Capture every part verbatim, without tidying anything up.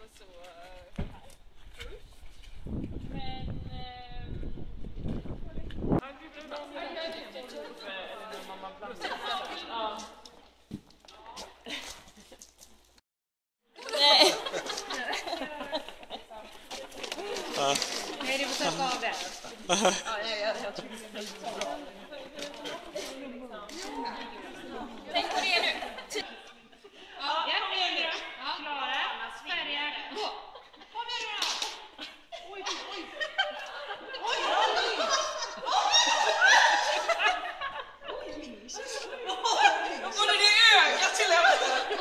och så här först. Men... Ja, gud, det var när mamma blandade. Ja. Nej. Nej, du får ta av det. Ja, jag, jag, jag tror det är bra. Tänk på det nu. Ja, jag är nu. Klara, färdiga, gå. Kom igen då. Oj, oj. Oj, oj. Då får du det ögat till ögat.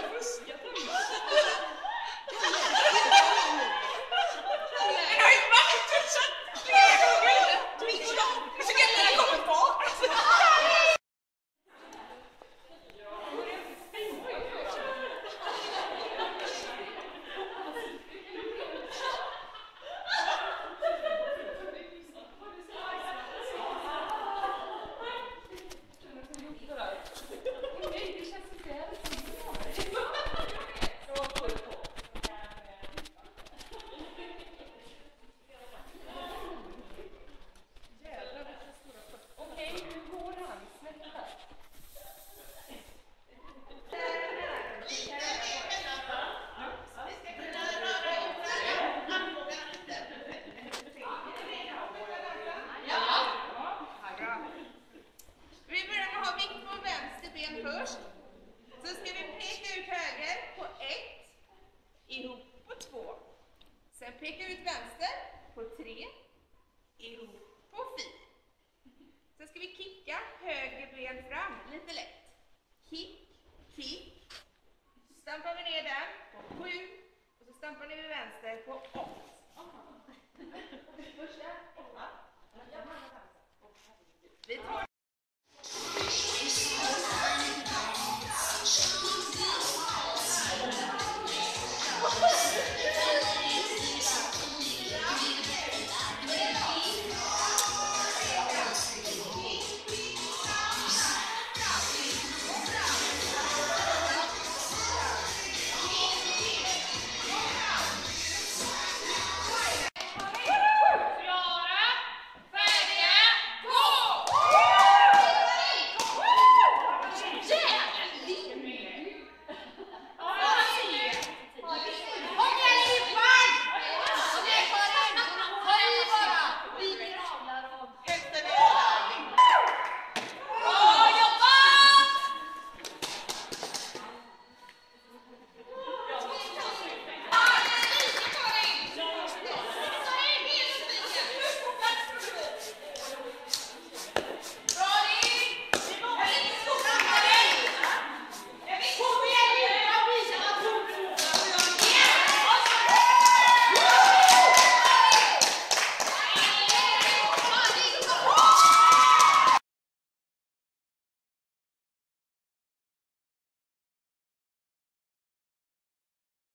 Först så ska vi peka ut höger på ett, ihop på två. Sen peka ut vänster på tre, ihop på fyra. Sen ska vi kicka höger ben fram, lite lätt. Kick, kick. Så stampar vi ner den på sju och så stampar ni med vänster på åtta. Första, åtta. Vi tar